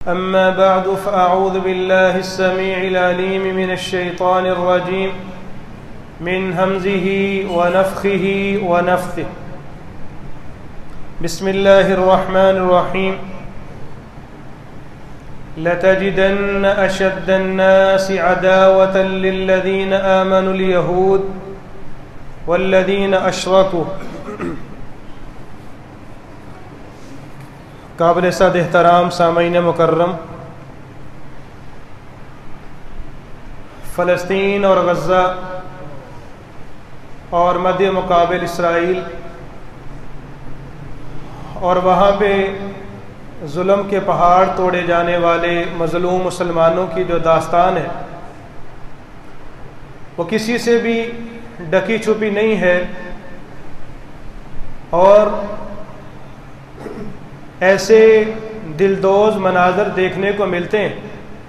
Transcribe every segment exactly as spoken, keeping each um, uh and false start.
أما بعد فأعوذ بالله السميع العليم من الشيطان الرجيم من همزه ونفخه ونفثه بسم الله الرحمن الرحيم لتجدن أشد الناس عداوة للذين آمنوا اليهود والذين أشركوا. قابل صد احترام سامعین مکرم، فلسطین اور غزہ اور مد مقابل اسرائیل اور وہاں پہ ظلم کے پہاڑ توڑے جانے والے مظلوم مسلمانوں کی جو داستان ہے وہ کسی سے بھی ڈکی چھپی نہیں ہے، اور ایسے دلدوز مناظر دیکھنے کو ملتے ہیں.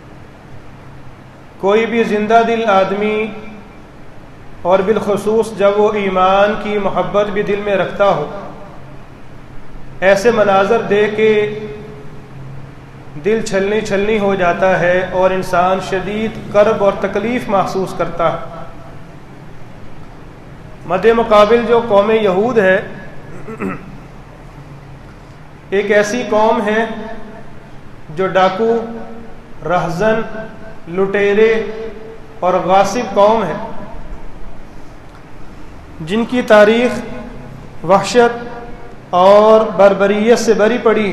کوئی بھی زندہ دل آدمی، اور بالخصوص جب وہ ایمان کی محبت بھی دل میں رکھتا ہو، ایسے مناظر دیکھ کے دل چھلنی چھلنی ہو جاتا ہے اور انسان شدید کرب اور تکلیف محسوس کرتا ہے. مد مقابل جو قوم یہود ہے، ایک ایسی قوم ہے جو ڈاکو، رہزن، لٹیرے اور غاصب قوم ہے، جن کی تاریخ وحشت اور بربریت سے بری پڑی.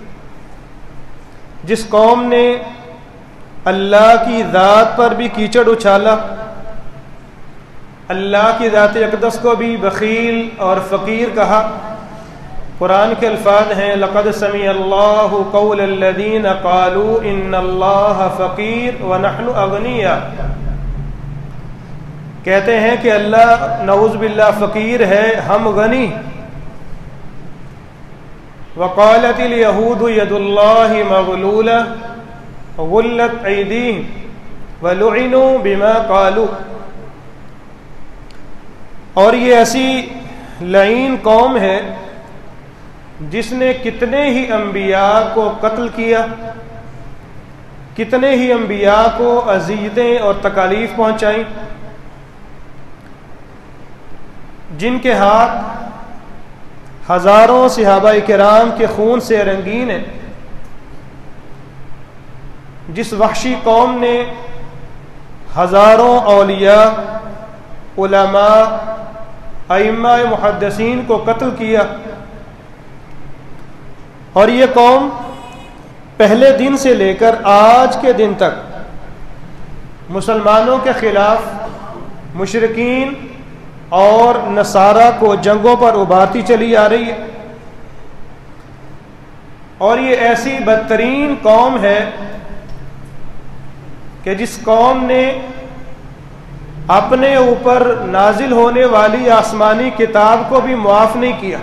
جس قوم نے اللہ کی ذات پر بھی کیچڑ اچھالا، اللہ کی ذات اقدس کو بھی بخیل اور فقیر کہا. قرآن کے الفاظ ہیں لقد سمع اللہ قول الذین قالوا ان اللہ فقیر ونحن اغنیاء. کہتے ہیں کہ اللہ نعوذ باللہ فقیر ہے، ہم غنی. وقالت الیہود ید اللہ مغلولہ غلت ایدیہم ولعنوا بما قالوا. اور یہ ایسی لعین قوم ہے جس نے کتنے ہی انبیاء کو قتل کیا، کتنے ہی انبیاء کو اذیتیں اور تکالیف پہنچائیں، جن کے ہاتھ ہزاروں صحابہ کرام کے خون سے رنگین ہیں. جس وحشی قوم نے ہزاروں اولیاء، علماء، ائمہ محدثین کو قتل کیا، اور یہ قوم پہلے دن سے لے کر آج کے دن تک مسلمانوں کے خلاف مشرکین اور نصارہ کو جنگوں پر ابھارتی چلی آ رہی ہے. اور یہ ایسی بدترین قوم ہے کہ جس قوم نے اپنے اوپر نازل ہونے والی آسمانی کتاب کو بھی معاف نہیں کیا.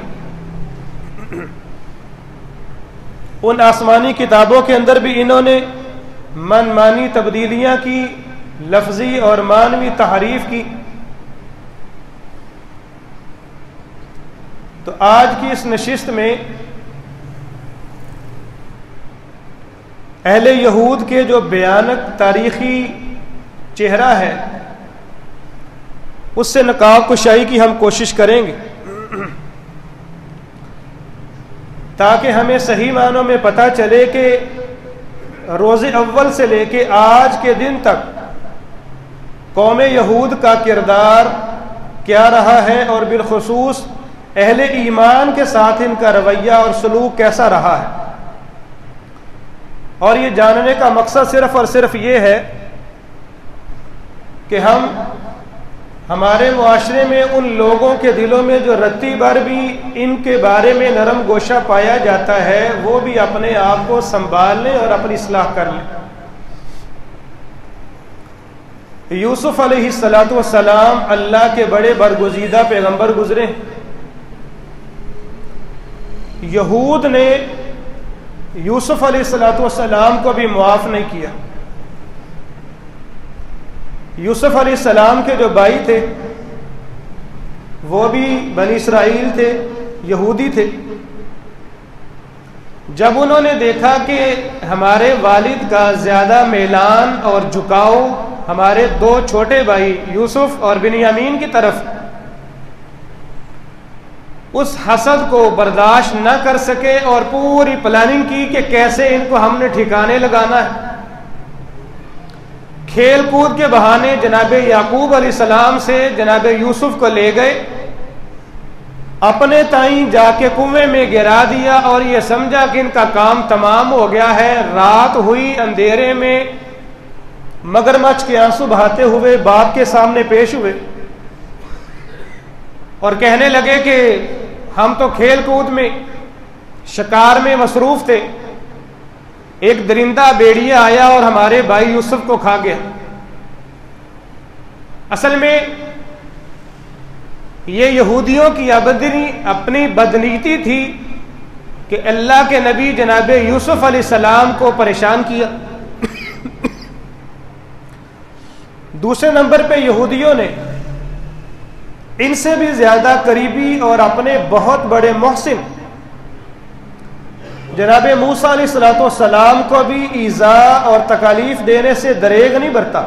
ان آسمانی کتابوں کے اندر بھی انہوں نے من مانی تبدیلیاں کی، لفظی اور معنوی تحریف کی. تو آج کی اس نشست میں اہل یہود کے جو بھیانک تاریخی چہرہ ہے اس سے نقاب کشائی کی ہم کوشش کریں گے، تاکہ ہمیں صحیح معنوں میں پتہ چلے کہ روز اول سے لے کے آج کے دن تک قوم یہود کا کردار کیا رہا ہے، اور بالخصوص اہل ایمان کے ساتھ ان کا رویہ اور سلوک کیسا رہا ہے. اور یہ جاننے کا مقصد صرف اور صرف یہ ہے کہ ہم ہمارے معاشرے میں ان لوگوں کے دلوں میں جو رتی بھر بھی ان کے بارے میں نرم گوشہ پایا جاتا ہے، وہ بھی اپنے آپ کو سنبھال لیں اور اپنی اصلاح کر لیں. یوسف علیہ الصلاۃ والسلام اللہ کے بڑے برگزیدہ پیغمبر گزرے. یہود نے یوسف علیہ الصلاۃ والسلام کو بھی معاف نہیں کیا. یوسف علیہ السلام کے جو بھائی تھے وہ بھی بنی اسرائیل تھے، یہودی تھے. جب انہوں نے دیکھا کہ ہمارے والد کا زیادہ میلان اور جھکاؤ ہمارے دو چھوٹے بھائی یوسف اور بنیامین کی طرف، اس حسد کو برداشت نہ کر سکے اور پوری پلاننگ کی کہ کیسے ان کو ہم نے ٹھکانے لگانا ہے۔ کھیل کود کے بہانے جناب یعقوب علیہ السلام سے جناب یوسف کو لے گئے، اپنے تائیں جا کے کنویں میں گرا دیا اور یہ سمجھا کہ ان کا کام تمام ہو گیا ہے۔ رات ہوئی، اندھیرے میں مگرمچھ کے آنسو بہاتے ہوئے باپ کے سامنے پیش ہوئے اور کہنے لگے کہ ہم تو کھیل کود میں شکار میں مصروف تھے، ایک درندہ بیڑیا آیا اور ہمارے بھائی یوسف کو کھا گیا۔ اصل میں یہ یہودیوں کی ابدنی اپنی بدنیتی تھی کہ اللہ کے نبی جناب یوسف علیہ السلام کو پریشان کیا۔ دوسرے نمبر پہ یہودیوں نے ان سے بھی زیادہ قریبی اور اپنے بہت بڑے محسن جناب موسیٰ علیہ الصلوۃ والسلام کو بھی ایذاء اور تکالیف دینے سے دریغ نہیں برتا۔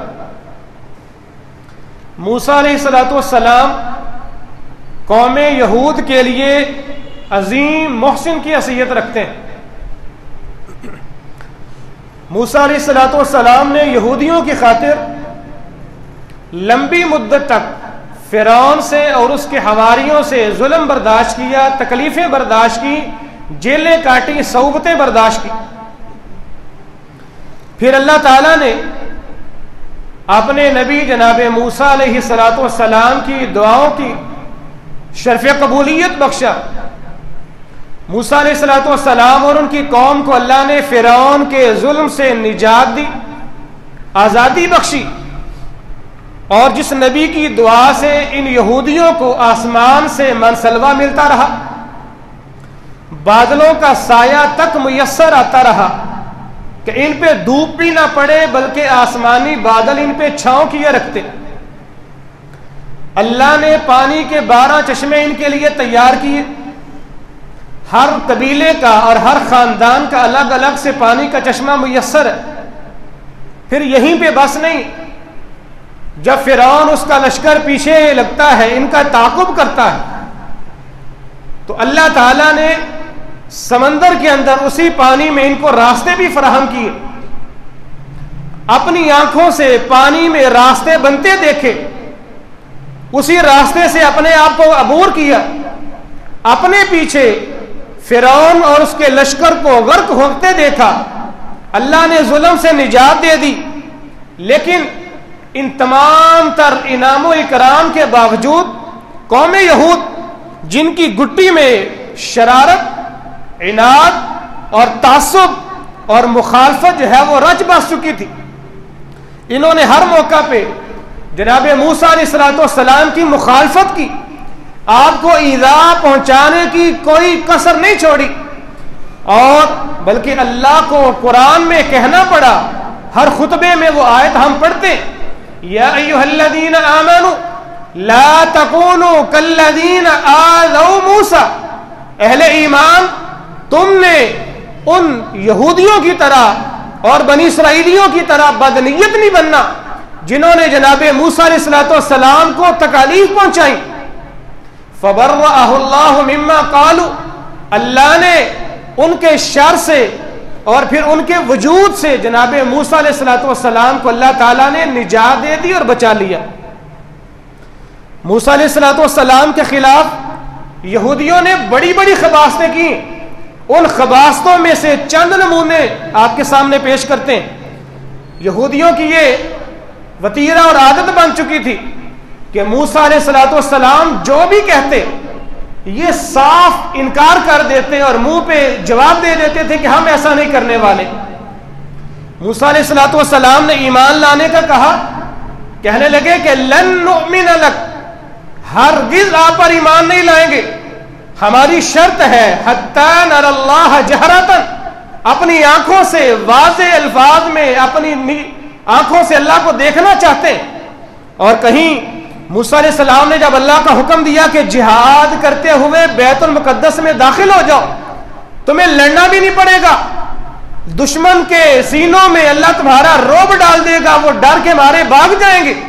موسیٰ علیہ الصلوۃ والسلام قوم یہود کے لیے عظیم محسن کی حیثیت رکھتے ہیں۔ موسیٰ علیہ الصلوۃ والسلام نے یہودیوں کی خاطر لمبی مدت تک فرعون سے اور اس کے حواریوں سے ظلم برداشت کیا، تکلیفیں برداشت کی، جیلیں کاٹی، صعوبتیں برداشت کی۔ پھر اللہ تعالیٰ نے اپنے نبی جناب موسیٰ علیہ الصلوۃ والسلام کی دعاؤں کی شرف قبولیت بخشا۔ موسیٰ علیہ الصلوۃ والسلام اور ان کی قوم کو اللہ نے فرعون کے ظلم سے نجات دی، آزادی بخشی، اور جس نبی کی دعا سے ان یہودیوں کو آسمان سے منسلوہ ملتا رہا، بادلوں کا سایہ تک میسر آتا رہا کہ ان پہ دھوپ بھی نہ پڑے بلکہ آسمانی بادل ان پہ چھاؤں کیے رکھتے۔ اللہ نے پانی کے بارہ چشمے ان کے لیے تیار کیے، ہر قبیلے کا اور ہر خاندان کا الگ الگ سے پانی کا چشمہ میسر ہے۔ پھر یہیں پہ بس نہیں، جب فرعون اس کا لشکر پیچھے لگتا ہے، ان کا تعاقب کرتا ہے، تو اللہ تعالیٰ نے سمندر کے اندر اسی پانی میں ان کو راستے بھی فراہم کیے۔ اپنی آنکھوں سے پانی میں راستے بنتے دیکھے، اسی راستے سے اپنے آپ کو عبور کیا، اپنے پیچھے فرعون اور اس کے لشکر کو غرق ہوتے دیکھا۔ اللہ نے ظلم سے نجات دے دی، لیکن ان تمام تر انعام و اکرام کے باوجود قوم یہود، جن کی گٹی میں شرارت، عناد اور تعصب اور مخالفت جو ہے وہ رچ بس چکی تھی، انہوں نے ہر موقع پہ جناب موسیٰ علیہ الصلوۃ والسلام کی مخالفت کی، آپ کو ایذا پہنچانے کی کوئی کسر نہیں چھوڑی، اور بلکہ اللہ کو قرآن میں کہنا پڑا، ہر خطبے میں وہ آیت ہم پڑھتے، یا ایھا الذین آمنوا لا تکونوا کالذین آذوا موسیٰ، اہل ایمان تم نے ان یہودیوں کی طرح اور بنی اسرائیلیوں کی طرح بدنیت نہیں بننا جنہوں نے جناب موسیٰ علیہ الصلوۃ والسلام کو تکالیف پہنچائی۔ فبرأہ اللہ مما قالوا، اللہ نے ان کے شر سے اور پھر ان کے وجود سے جناب موسیٰ علیہ الصلوۃ والسلام کو اللہ تعالیٰ نے نجات دے دی اور بچا لیا۔ موسیٰ علیہ الصلوۃ والسلام کے خلاف یہودیوں نے بڑی بڑی خباستیں کی، ان خباستوں میں سے چند نمونے آپ کے سامنے پیش کرتے ہیں۔ یہودیوں کی یہ وتیرہ اور عادت بن چکی تھی کہ موسیٰ علیہ الصلوۃ والسلام جو بھی کہتے یہ صاف انکار کر دیتے اور منہ پہ جواب دے دیتے تھے کہ ہم ایسا نہیں کرنے والے۔ موسیٰ علیہ الصلوۃ والسلام نے ایمان لانے کا کہا، کہنے لگے کہ لن نؤمن لک، ہرگز آپ پر ایمان نہیں لائیں گے، ہماری شرط ہے حتی نر اللہ جہرتاً، اپنی آنکھوں سے واضح الفاظ میں اپنی آنکھوں سے اللہ کو دیکھنا چاہتے ہیں۔ اور کہیں موسیٰ علیہ السلام نے جب اللہ کا حکم دیا کہ جہاد کرتے ہوئے بیت المقدس میں داخل ہو جاؤ، تمہیں لڑنا بھی نہیں پڑے گا، دشمن کے سینوں میں اللہ تمہارا رعب ڈال دے گا، وہ ڈر کے مارے بھاگ جائیں گے۔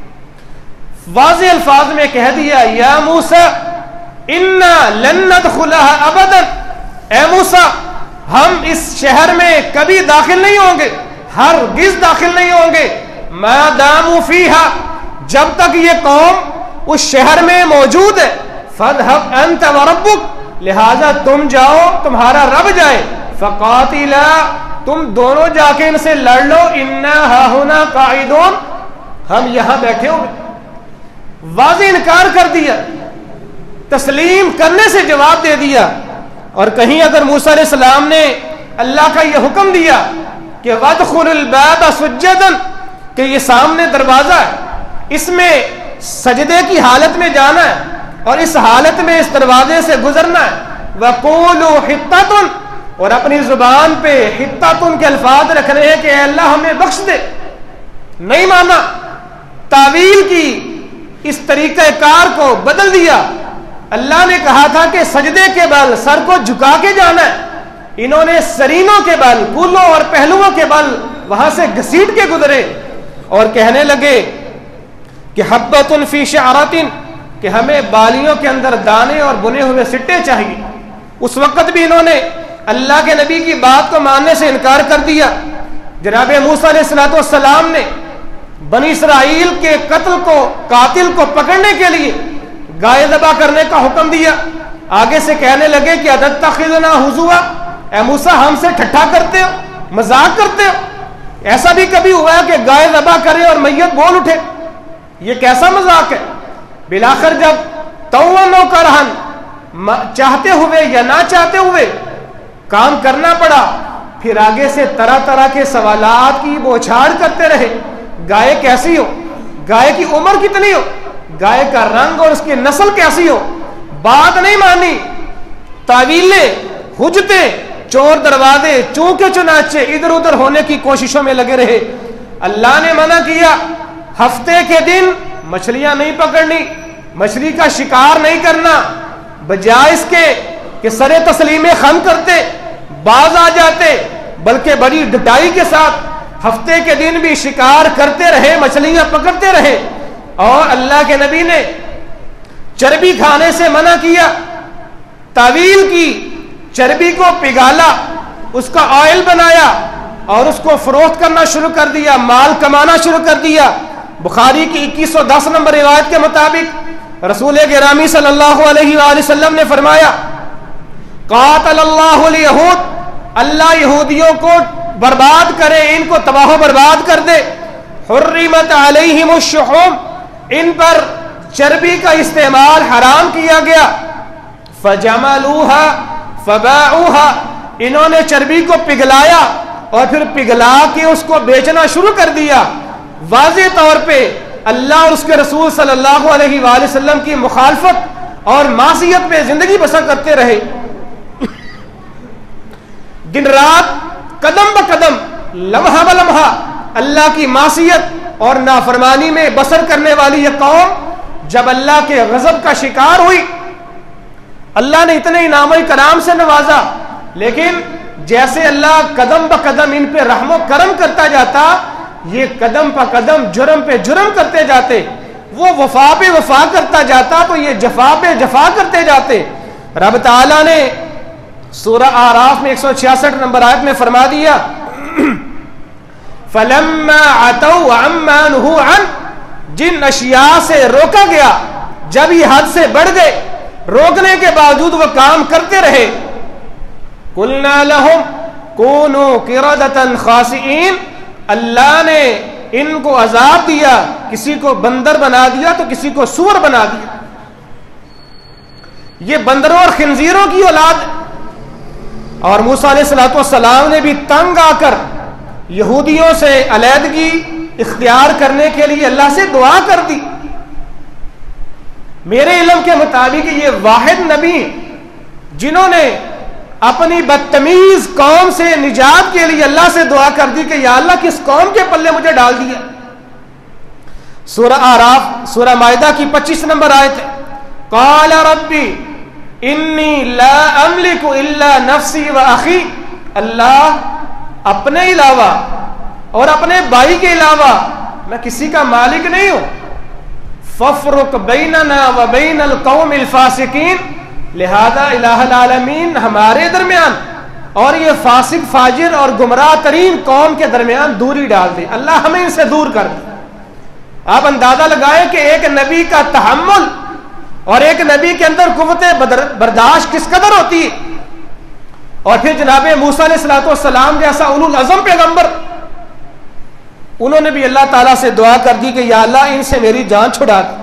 واضح الفاظ میں کہہ دیا یا موسیٰ انا لن ندخلها ابدا، اے موسیٰ ہم اس شہر میں کبھی داخل نہیں ہوں گے، ہرگز داخل نہیں ہوں گے، ما داموا فیہا، جب تک یہ قوم اس شہر میں موجود ہے، فاذهب انت وربک، لہذا تم جاؤ تمہارا رب جائے، فقاتلا، تم دونوں جا کے ان سے لڑ لو، انا ہاہنا قاعدون، ہم یہاں بیٹھے ہوئے۔ واضح انکار کر دیا، تسلیم کرنے سے جواب دے دیا۔ اور کہیں اگر موسیٰ علیہ السلام نے اللہ کا یہ حکم دیا کہ وَادْخُلُوا الْبَابَ سُجَّدًا، کہ یہ سامنے دروازہ ہے، اس میں سجدے کی حالت میں جانا ہے اور اس حالت میں اس دروازے سے گزرنا ہے، وَقُولُوا حِطَّةٌ، اور اپنی زبان پہ حِطَّةٌ کے الفاظ رکھ رہے ہیں کہ اے اللہ ہمیں بخش دے، نہیں مانا، تعویل کی، اس طریقہ کار کو بدل دیا۔ اللہ نے کہا تھا کہ سجدے کے بل سر کو جھکا کے جانا ہے، انہوں نے سرینوں کے بل، کولوں اور پہلوؤں کے بل وہاں سے گھسیٹ کے گزرے اور کہنے لگے کہ حبۃ فی شعرۃ، کہ ہمیں بالیوں کے اندر دانے اور بنے ہوئے سٹے چاہیے۔ اس وقت بھی انہوں نے اللہ کے نبی کی بات کو ماننے سے انکار کر دیا۔ جناب موسیٰ علیہ الصلوۃ والسلام نے بنی اسرائیل کے قتل کو، قاتل کو پکڑنے کے لیے گائے ذبح کرنے کا حکم دیا۔ آگے سے کہنے لگے کہ اتتخذنا ہزوا، اے موسیٰ ہم سے ٹھٹھا کرتے ہو، مذاق کرتے ہو؟ ایسا بھی کبھی ہوا ہے کہ گائے ذبح کرے اور میت بول اٹھے؟ یہ کیسا مذاق ہے؟ بلاخر جب توّن و کرہن، چاہتے ہوئے یا نہ چاہتے ہوئے کام کرنا پڑا، پھر آگے سے طرح طرح کے سوالات کی بوچھاڑ کرتے رہے۔ گائے کیسی ہو، گائے کی عمر کتنی ہو، گائے کا رنگ اور اس کی نسل کیسی ہو، بات نہیں مانی، تعویلیں، حجتیں، چور دروازے چونکے چنانچے ادھر ادھر ہونے کی کوششوں میں لگے رہے۔ اللہ نے منع کیا ہفتے کے دن مچھلیاں نہیں پکڑنی، مچھلی کا شکار نہیں کرنا، بجائے اس کے کہ سر تسلیم خم کرتے، باز آ جاتے، بلکہ بڑی ڈٹائی کے ساتھ ہفتے کے دن بھی شکار کرتے رہے، مچھلیاں پکڑتے رہے۔ اور اللہ کے نبی نے چربی کھانے سے منع کیا، تعویل کی، چربی کو پگھالا، اس کا آئل بنایا اور اس کو فروخت کرنا شروع کر دیا، مال کمانا شروع کر دیا۔ بخاری کی اکیس سو دس نمبر روایت کے مطابق رسول گرامی صلی اللہ علیہ وآلہ وسلم نے فرمایا قاتل اللہ الیہود، اللہ یہودیوں کو برباد کرے، ان کو تباہ و برباد کر دے۔ حرمت علیہم الشحوم، ان پر چربی کا استعمال حرام کیا گیا۔ فجملوها فباعوها، انہوں نے چربی کو پگھلایا اور پھر پگھلا کے اس کو بیچنا شروع کر دیا۔ واضح طور پہ اللہ اور اس کے رسول صلی اللہ علیہ وآلہ وسلم کی مخالفت اور معصیت میں زندگی بسر کرتے رہے۔ دن رات قدم بقدم، لمحہ بلمحہ اللہ کی معصیت اور نافرمانی میں بسر کرنے والی یہ قوم جب اللہ کے غضب کا شکار ہوئی، اللہ نے اتنے انعام و کرام سے نوازا، لیکن جیسے اللہ قدم بقدم ان پہ رحم و کرم کرتا جاتا، یہ قدم پہ قدم جرم پہ جرم کرتے جاتے، وہ وفا پہ وفا کرتا جاتا تو یہ جفا پہ جفا کرتے جاتے۔ رب تعالیٰ نے سورہ اعراف میں ایک سو چھیاسٹھ نمبر آیت میں فرما دیا فَلَمَّا عَتَوْا عَمَّا نُهُوا عَنْهُ، جن اشیاء سے روکا گیا، جب یہ حد سے بڑھ گئے، روکنے کے باوجود وہ کام کرتے رہے، قُلْنَا لَهُمْ كُونُوا قِرَدَةً خَاسِئِينَ، اللہ نے ان کو عذاب دیا، کسی کو بندر بنا دیا تو کسی کو سور بنا دیا۔ یہ بندروں اور خنزیروں کی اولاد ہے۔ اور موسیٰ علیہ الصلوۃ والسلام نے بھی تنگ آ کر یہودیوں سے علیحدگی اختیار کرنے کے لیے اللہ سے دعا کر دی۔ میرے علم کے مطابق یہ واحد نبی ہیں جنہوں نے اپنی بدتمیز قوم سے نجات کے لیے اللہ سے دعا کر دی کہ یا اللہ کس قوم کے پلے مجھے ڈال دیا۔ سورہ اعراف سورہ مائدہ کی پچیس نمبر آیت ہے، قال ربی انی لا املک الا نفسی و اخی، اللہ اپنے علاوہ اور اپنے بھائی کے علاوہ میں کسی کا مالک نہیں ہوں، ففرق بیننا و بین القوم الفاسقین، لہذا الہ العالمین ہمارے درمیان اور یہ فاسق فاجر اور گمراہ ترین قوم کے درمیان دوری ڈال دے، اللہ ہمیں ان سے دور کر دے۔ آپ اندازہ لگائیں کہ ایک نبی کا تحمل اور ایک نبی کے اندر قوت برداشت کس قدر ہوتی ہے، اور پھر جناب موسیٰ علیہ الصلوۃ والسلام جیسا اولو العزم پیغمبر، انہوں نے بھی اللہ تعالیٰ سے دعا کر دی کہ یا اللہ ان سے میری جان چھڑا دے۔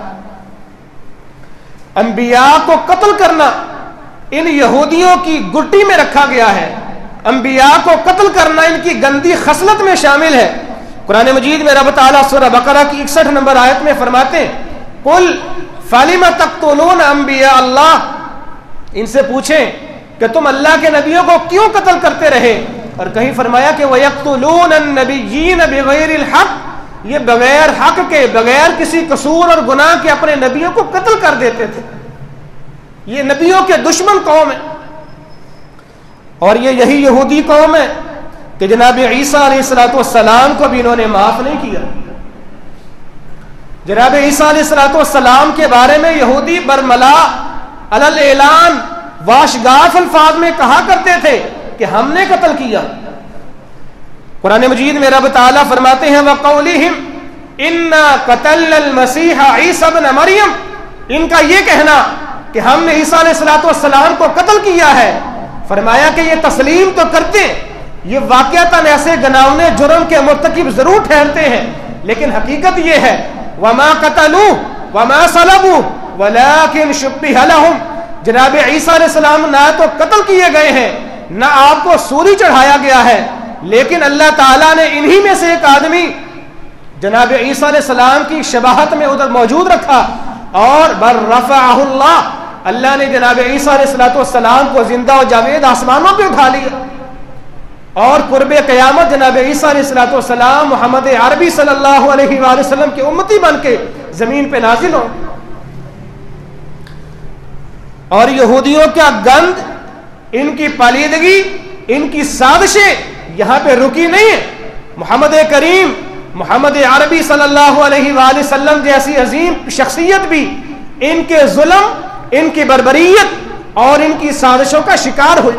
انبیاء کو قتل کرنا ان یہودیوں کی گٹی میں رکھا گیا ہے، انبیاء کو قتل کرنا ان کی گندی خصلت میں شامل ہے۔ قرآن مجید میں رب تعالیٰ سورہ بقرہ کی اکسٹھ نمبر آیت میں فرماتے ہیں قل فلم تقتلون انبیاء اللہ، ان سے پوچھیں کہ تم اللہ کے نبیوں کو کیوں قتل کرتے رہے، اور کہیں فرمایا کہ وَيَقْتُلُونَ النَّبِيِّينَ بِغَيْرِ الْحَقِّ، یہ بغیر حق کے بغیر کسی قصور اور گناہ کے اپنے نبیوں کو قتل کر دیتے تھے۔ یہ نبیوں کے دشمن قوم ہے، اور یہ یہی یہودی قوم ہے کہ جناب عیسیٰ علیہ الصلوۃ والسلام کو بھی انہوں نے معاف نہیں کیا۔ جناب عیسیٰ علیہ الصلوۃ والسلام کے بارے میں یہودی برملا علی الاعلان واشگاف الفاظ میں کہا کرتے تھے کہ ہم نے قتل کیا۔ قرآن مجید میں رب تعالیٰ فرماتے ہیں وَقَوْلِهِمْ إِنَّا قَتَلْنَا الْمَسِيحَ عِيسَى ابْنَ مَرْيَمَ، ان کا یہ کہنا کہ ہم نے عیسیٰ علیہ الصلوۃ والسلام کو قتل کیا ہے، فرمایا کہ یہ تسلیم تو کرتے، یہ واقعتاً ایسے گناؤنے جرم کے مرتکب ضرور ٹھہرتے ہیں، لیکن حقیقت یہ ہے وَمَا قَتَلُوهُ وَمَا صَلَبُوهُ وَلَكِنْ شُبِّهَ لَهُمْ، جناب عیسیٰ علیہ السلام نہ تو قتل کیے گئے ہیں نہ آپ کو سولی چڑھایا گیا ہے، لیکن اللہ تعالیٰ نے انہی میں سے ایک آدمی جناب عیسیٰ علیہ السلام کی شباہت میں ادھر موجود رکھا، اور بر رفعہ اللہ، اللہ نے جناب عیسیٰ علیہ الصلوۃ والسلام کو زندہ و جاوید آسمانوں پہ اٹھا لیا، اور قرب قیامت جناب عیسیٰ علیہ الصلوۃ والسلام محمد عربی صلی اللہ علیہ وآلہ وسلم کے امتی بن کے زمین پہ نازل ہوں۔ اور یہودیوں کا گند، ان کی پالیدگی، ان کی سازشیں یہاں پہ رکی نہیں ہے۔ محمد کریم محمد عربی صلی اللہ علیہ وآلہ وسلم جیسی عظیم شخصیت بھی ان کے ظلم، ان کی بربریت اور ان کی سازشوں کا شکار ہوئی۔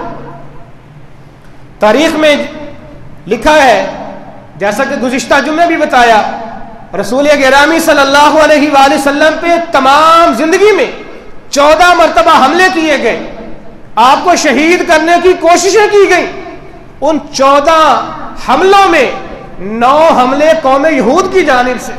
تاریخ میں لکھا ہے، جیسا کہ گزشتہ جمعے بھی بتایا، رسول گرامی صلی اللہ علیہ وآلہ وسلم پہ تمام زندگی میں چودہ مرتبہ حملے کیے گئے، آپ کو شہید کرنے کی کوششیں کی گئی۔ ان چودہ حملوں میں نو حملے قوم یہود کی جانب سے۔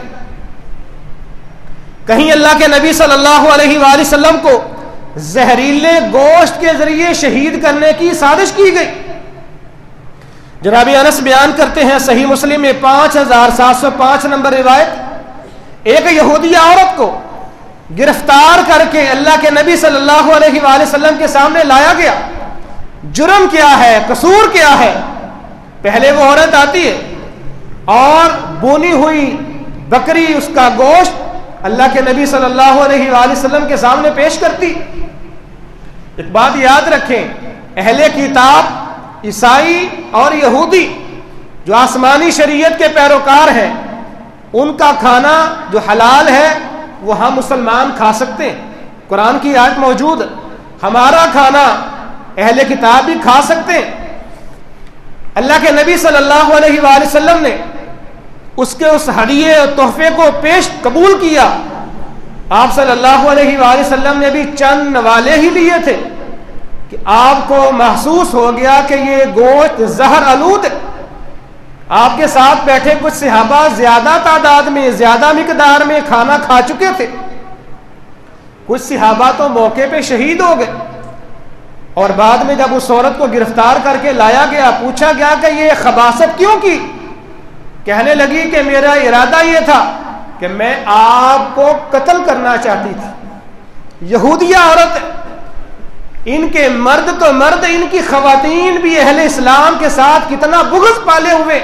کہیں اللہ کے نبی صلی اللہ علیہ وآلہ وسلم کو زہریلے گوشت کے ذریعے شہید کرنے کی سازش کی گئی۔ جناب انس بیان کرتے ہیں صحیح مسلم میں پانچ ہزار سات سو پانچ نمبر روایت، ایک یہودی عورت کو گرفتار کر کے اللہ کے نبی صلی اللہ علیہ وآلہ وسلم کے سامنے لایا گیا۔ جرم کیا ہے، قصور کیا ہے؟ پہلے وہ عورت آتی ہے اور بونی ہوئی بکری، اس کا گوشت اللہ کے نبی صلی اللہ علیہ وآلہ وسلم کے سامنے پیش کرتی۔ ایک بات یاد رکھیں، اہل کتاب عیسائی اور یہودی جو آسمانی شریعت کے پیروکار ہیں، ان کا کھانا جو حلال ہے وہ ہم مسلمان کھا سکتے ہیں، قرآن کی آیت موجود، ہمارا کھانا اہل کتاب بھی کھا سکتے ہیں۔ اللہ کے نبی صلی اللہ علیہ وآلہ وسلم نے اس کے اس ہدیے اور تحفے کو پیش قبول کیا۔ آپ صلی اللہ علیہ وآلہ وسلم نے بھی چند نوالے ہی لیے تھے کہ آپ کو محسوس ہو گیا کہ یہ گوشت زہر آلود ہے۔ آپ کے ساتھ بیٹھے کچھ صحابہ زیادہ تعداد میں، زیادہ مقدار میں کھانا کھا چکے تھے، کچھ صحابہ تو موقع پہ شہید ہو گئے، اور بعد میں جب اس عورت کو گرفتار کر کے لایا گیا، پوچھا گیا کہ یہ خباثت کیوں کی؟ کہنے لگی کہ میرا ارادہ یہ تھا کہ میں آپ کو قتل کرنا چاہتی تھی۔ یہودیہ عورت، ان کے مرد تو مرد، ان کی خواتین بھی اہل اسلام کے ساتھ کتنا بغض پالے ہوئے۔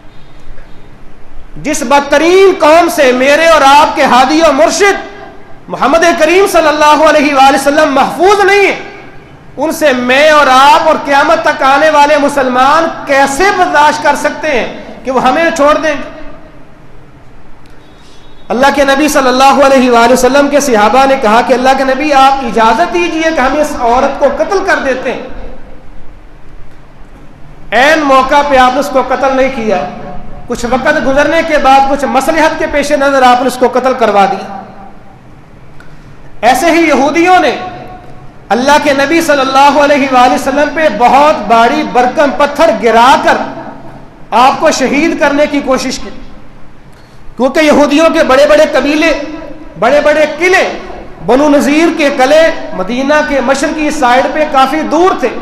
جس بدترین قوم سے میرے اور آپ کے ہادی و مرشد محمد کریم صلی اللہ علیہ وآلہ وسلم محفوظ نہیں ہے، ان سے میں اور آپ اور قیامت تک آنے والے مسلمان کیسے برداشت کر سکتے ہیں کہ وہ ہمیں چھوڑ دیں؟ اللہ کے نبی صلی اللہ علیہ وآلہ وسلم کے صحابہ نے کہا کہ اللہ کے نبی آپ اجازت دیجئے کہ ہم اس عورت کو قتل کر دیتے ہیں۔ عین موقع پہ آپ نے اس کو قتل نہیں کیا، کچھ وقت گزرنے کے بعد کچھ مصلحت کے پیش نظر آپ نے اس کو قتل کروا دیا۔ ایسے ہی یہودیوں نے اللہ کے نبی صلی اللہ علیہ وآلہ وسلم پہ بہت بھاری برکم پتھر گرا کر آپ کو شہید کرنے کی کوشش کی، کیونکہ یہودیوں کے بڑے بڑے قبیلے، بڑے بڑے قلعے بنو نذیر کے قلعے مدینہ کے مشرقی سائڈ پہ کافی دور تھے۔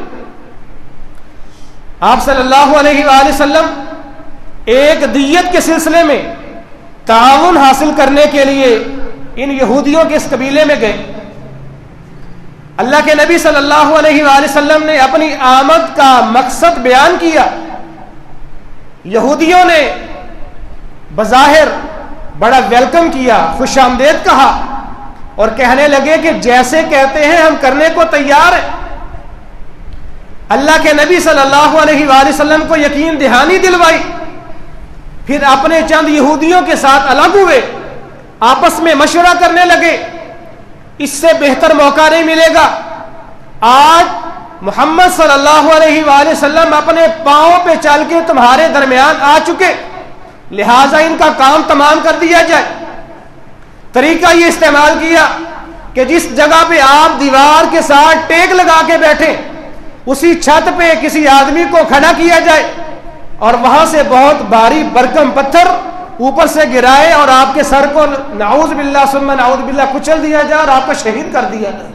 آپ صلی اللہ علیہ وآلہ وسلم ایک دیت کے سلسلے میں تعاون حاصل کرنے کے لیے ان یہودیوں کے اس قبیلے میں گئے۔ اللہ کے نبی صلی اللہ علیہ وآلہ وسلم نے اپنی آمد کا مقصد بیان کیا۔ یہودیوں نے بظاہر بڑا ویلکم کیا، خوش آمدید کہا اور کہنے لگے کہ جیسے کہتے ہیں ہم کرنے کو تیار ہیں۔ اللہ کے نبی صلی اللہ علیہ وآلہ وسلم کو یقین دہانی دلوائی، پھر اپنے چند یہودیوں کے ساتھ الگ ہوئے، آپس میں مشورہ کرنے لگے اس سے بہتر موقع نہیں ملے گا۔ آج محمد صلی اللہ علیہ وآلہ وسلم اپنے پاؤں پہ چل کے تمہارے درمیان آ چکے، لہٰذا ان کا کام تمام کر دیا جائے۔ طریقہ یہ استعمال کیا کہ جس جگہ پہ آپ دیوار کے ساتھ ٹیک لگا کے بیٹھے اسی چھت پہ کسی آدمی کو کھڑا کیا جائے اور وہاں سے بہت بھاری برکم پتھر اوپر سے گرائے اور آپ کے سر کو نعوذ باللہ ثم نعوذ باللہ کچل دیا جائے اور آپ کو شہید کر دیا جائے۔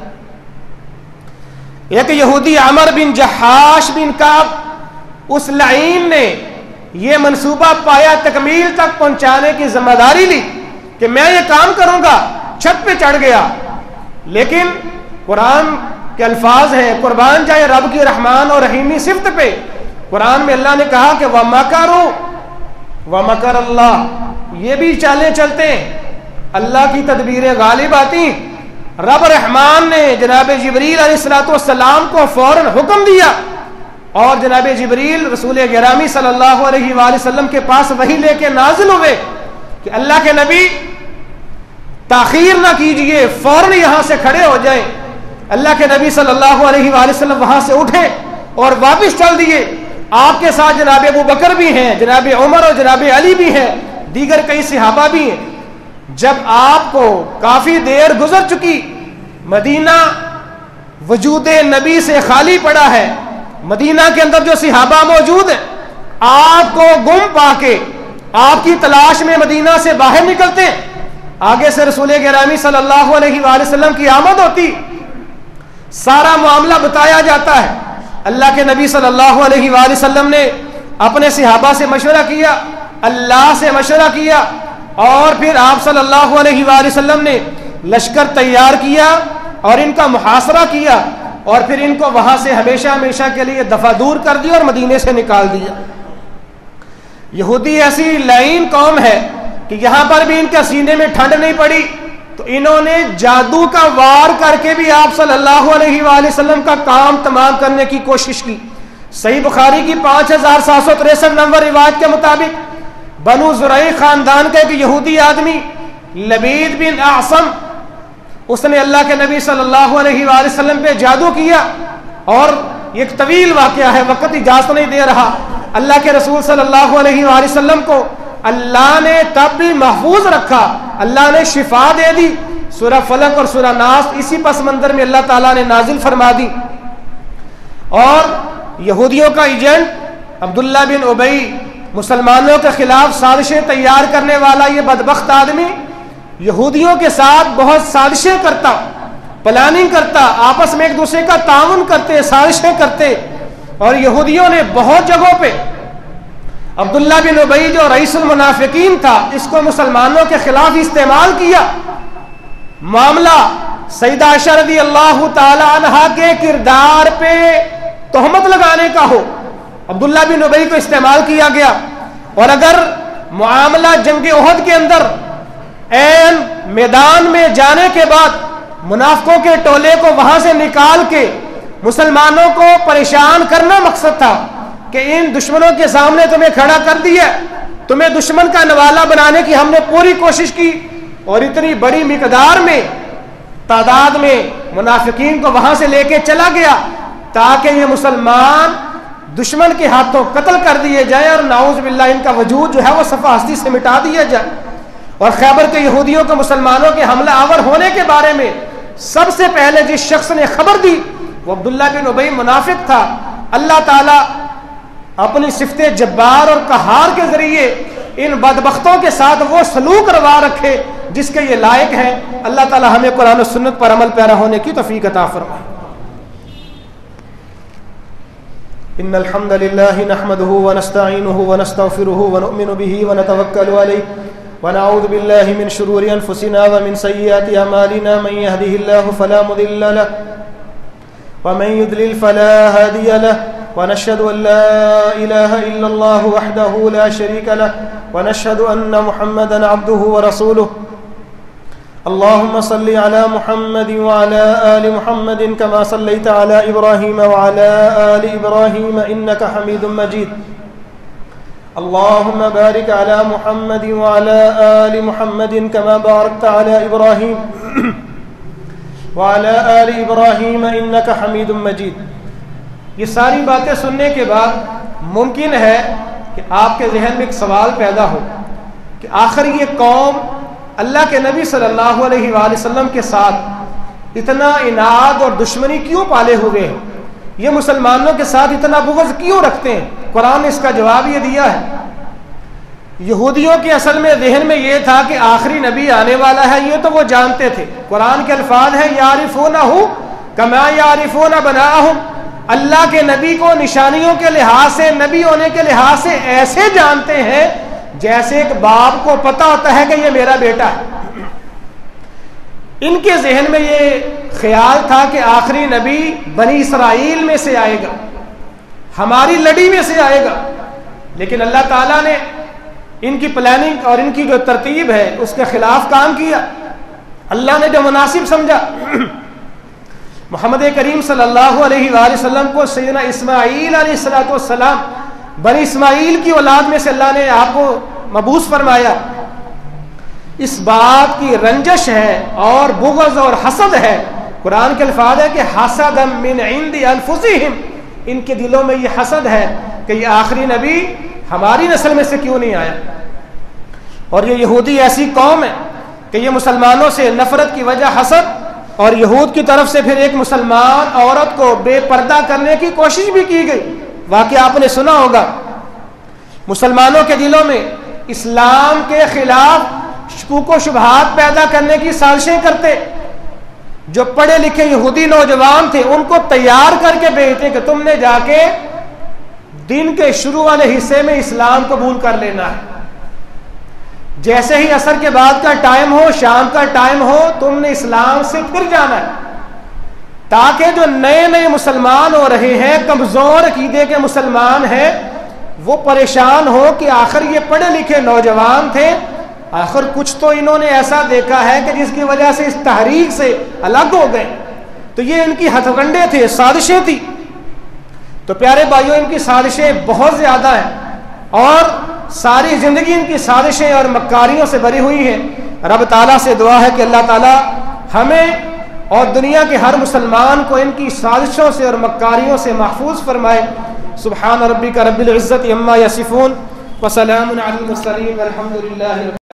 ایک یہودی عمر بن جحاش بن کعب، اس لعین نے یہ منصوبہ پایا تکمیل تک پہنچانے کی ذمہ داری لی کہ میں یہ کام کروں گا، چھت پہ چڑھ گیا، لیکن قرآن کے الفاظ ہیں، قربان جائے رب کی رحمان اور رحیمی صفت پہ، قرآن میں اللہ نے کہا کہ وَمَكَرُوا وَمَكَرَ اللَّهُ، یہ بھی چالیں چلتے ہیں، اللہ کی تدبیریں غالب آتی۔ رب رحمان نے جناب جبریل علیہ الصلوۃ والسلام کو فوراً حکم دیا اور جناب جبریل رسول گرامی صلی اللہ علیہ وآلہ وسلم کے پاس وحی لے کے نازل ہوئے کہ اللہ کے نبی تاخیر نہ کیجئے، فوراً یہاں سے کھڑے ہو جائیں۔ اللہ کے نبی صلی اللہ علیہ وآلہ وسلم وہاں سے اٹھے اور واپس چل دیے۔ آپ کے ساتھ جناب ابو بکر بھی ہیں، جناب عمر اور جناب علی بھی ہیں، دیگر کئی صحابہ بھی ہیں۔ جب آپ کو کافی دیر گزر چکی، مدینہ وجود نبی سے خالی پڑا ہے، مدینہ کے اندر جو صحابہ موجود ہیں آپ کو گم پا کے آپ کی تلاش میں مدینہ سے باہر نکلتے ہیں۔ آگے سے رسول گرامی صلی اللہ علیہ وآلہ وسلم کی آمد ہوتی، سارا معاملہ بتایا جاتا ہے۔ اللہ کے نبی صلی اللہ علیہ وآلہ وسلم نے اپنے صحابہ سے مشورہ کیا، اللہ سے مشورہ کیا، اور پھر آپ صلی اللہ علیہ وآلہ وسلم نے لشکر تیار کیا اور ان کا محاصرہ کیا اور پھر ان کو وہاں سے ہمیشہ ہمیشہ کے لیے دفع دور کر دیا اور مدینے سے نکال دیا۔ یہودی ایسی لعین قوم ہے کہ یہاں پر بھی ان کے سینے میں ٹھنڈ نہیں پڑی تو انہوں نے جادو کا وار کر کے بھی آپ صلی اللہ علیہ وآلہ وسلم کا کام تمام کرنے کی کوشش کی۔ صحیح بخاری کی پانچ ہزار سات سو تریسٹھ نمبر روایت کے مطابق بنو زرعی خاندان کا ایک یہودی آدمی لبید بن اعصم، اس نے اللہ کے نبی صلی اللہ علیہ وآلہ وسلم پہ جادو کیا، اور ایک طویل واقعہ ہے، وقت اجازت نہیں دے رہا۔ اللہ کے رسول صلی اللہ علیہ وآلہ وسلم کو اللہ نے تب بھی محفوظ رکھا، اللہ نے شفا دے دی۔ سورہ فلق اور سورہ ناس اسی پس منظر میں اللہ تعالیٰ نے نازل فرما دی۔ اور یہودیوں کا ایجنٹ عبداللہ بن ابی، مسلمانوں کے خلاف سازشیں تیار کرنے والا یہ بدبخت آدمی یہودیوں کے ساتھ بہت سازشیں کرتا، پلاننگ کرتا، آپس میں ایک دوسرے کا تعاون کرتے، سازشیں کرتے، اور یہودیوں نے بہت جگہوں پہ عبداللہ بن ابی جو رئیس المنافقین تھا اس کو مسلمانوں کے خلاف استعمال کیا۔ معاملہ سیدہ عائشہ رضی اللہ تعالی عنہا کے کردار پہ تہمت لگانے کا ہو، عبداللہ بن ابی کو استعمال کیا گیا۔ اور اگر معاملہ جنگ احد کے اندر این میدان میں جانے کے بعد منافقوں کے ٹولے کو وہاں سے نکال کے مسلمانوں کو پریشان کرنا مقصد تھا کہ ان دشمنوں کے سامنے تمہیں کھڑا کر دیا، تمہیں دشمن کا نوالا بنانے کی ہم نے پوری کوشش کی، اور اتنی بڑی مقدار میں تعداد میں منافقین کو وہاں سے لے کے چلا گیا تاکہ یہ مسلمان دشمن کے ہاتھوں قتل کر دیے جائیں اور نعوذ باللہ ان کا وجود جو ہے وہ صفحہ ہستی سے مٹا دیا جائے۔ اور خیبر کے یہودیوں کو مسلمانوں کے حملہ آور ہونے کے بارے میں سب سے پہلے جس شخص نے خبر دی وہ عبداللہ بن ابی منافق تھا۔ اللہ تعالیٰ اپنی صفت جبار اور قہار کے ذریعے ان بدبختوں کے ساتھ وہ سلوک روا رکھے جس کے یہ لائق ہیں۔ اللہ تعالیٰ ہمیں قرآن و سنت پر عمل پیرا ہونے کی توفیق عطا فرمائے۔ ان الحمد للہ نحمده ونستعینه ونستغفره ونؤمن به ونتوکل علیہ ونعوذ باللہ من شرور انفسنا ومن سیئات اعمالنا من يهده الله فلا مضل له ومن يضلل فلا هادي له ونشهد ان لا اله الا الله وحده لا شريك له ونشهد ان محمدا عبده ورسوله اللهم صل على محمد وعلى آل محمد كما صليت على إبراهيم وعلى آل إبراهيم إنك حميد مجيد اللهم بارك على محمد وعلى آل محمد كما باركت على إبراهيم وعلى آل إبراهيم إنك حميد مجيد۔ یہ ساری باتیں سننے کے بعد ممکن ہے کہ آپ کے ذہن میں ایک سوال پیدا ہو کہ آخر یہ قوم اللہ کے نبی صلی اللہ علیہ وآلہ وسلم کے ساتھ اتنا عناد اور دشمنی کیوں پالے ہوئے ہیں، یہ مسلمانوں کے ساتھ اتنا بغض کیوں رکھتے ہیں؟ قرآن نے اس کا جواب یہ دیا ہے۔ یہودیوں کے اصل میں ذہن میں یہ تھا کہ آخری نبی آنے والا ہے، یہ تو وہ جانتے تھے۔ قرآن کے الفاظ ہیں یعرفونہ کما یعرفون ابناءہم، اللہ کے نبی کو نشانیوں کے لحاظ سے، نبی ہونے کے لحاظ سے ایسے جانتے ہیں جیسے ایک باپ کو پتا ہوتا ہے کہ یہ میرا بیٹا ہے۔ ان کے ذہن میں یہ خیال تھا کہ آخری نبی بنی اسرائیل میں سے آئے گا، ہماری لڑی میں سے آئے گا، لیکن اللہ تعالیٰ نے ان کی پلاننگ اور ان کی جو ترتیب ہے اس کے خلاف کام کیا۔ اللہ نے جو مناسب سمجھا، محمد کریم صلی اللہ علیہ وآلہ وسلم کو سیدنا اسماعیل علیہ الصلوۃ والسلام بنی اسماعیل کی اولاد میں سے اللہ نے آپ کو مبعوث فرمایا۔ اس بات کی رنجش ہے اور بغض اور حسد ہے۔ قرآن کے الفاظ ہے کہ حسدا من عند انفسہم، ان کے دلوں میں یہ حسد ہے کہ یہ آخری نبی ہماری نسل میں سے کیوں نہیں آیا۔ اور یہ یہودی ایسی قوم ہے کہ یہ مسلمانوں سے نفرت کی وجہ حسد، اور یہود کی طرف سے پھر ایک مسلمان عورت کو بے پردہ کرنے کی کوشش بھی کی گئی۔ واقعہ آپ نے سنا ہوگا، مسلمانوں کے دلوں میں اسلام کے خلاف شکوک و شبہات پیدا کرنے کی سازشیں کرتے، جو پڑھے لکھے یہودی نوجوان تھے ان کو تیار کر کے بھیجتے کہ تم نے جا کے دن کے شروع والے حصے میں اسلام قبول کر لینا ہے، جیسے ہی عصر کے بعد کا ٹائم ہو، شام کا ٹائم ہو، تم نے اسلام سے پھر جانا ہے، تاکہ جو نئے نئے مسلمان ہو رہے ہیں، کمزور عقیدے کے مسلمان ہیں، وہ پریشان ہو کہ آخر یہ پڑھے لکھے نوجوان تھے، آخر کچھ تو انہوں نے ایسا دیکھا ہے کہ جس کی وجہ سے اس تحریک سے الگ ہو گئے۔ تو یہ ان کی ہتھ کنڈے تھے، سازشیں تھی۔ تو پیارے بھائیوں، ان کی سازشیں بہت زیادہ ہیں اور ساری زندگی ان کی سازشیں اور مکاریوں سے بھری ہوئی ہیں۔ رب تعالیٰ سے دعا ہے کہ اللہ تعالیٰ ہمیں اور دنیا کے ہر مسلمان کو ان کی سازشوں سے اور مکاریوں سے محفوظ فرمائے۔ سبحان ربک رب العزت عما یصفون وسلام علی المرسلین والحمد للہ۔